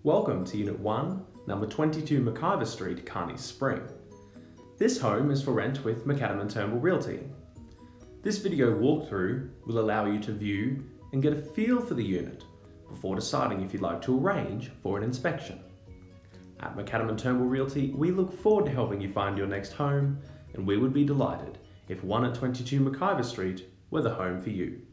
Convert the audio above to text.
Welcome to Unit 1, number 22 McIver Street, Carney Spring. This home is for rent with Macadam & Turnbull Realty. This video walkthrough will allow you to view and get a feel for the unit before deciding if you'd like to arrange for an inspection. At Macadam & Turnbull Realty, we look forward to helping you find your next home, and we would be delighted if 1 at 22 McIver Street were the home for you.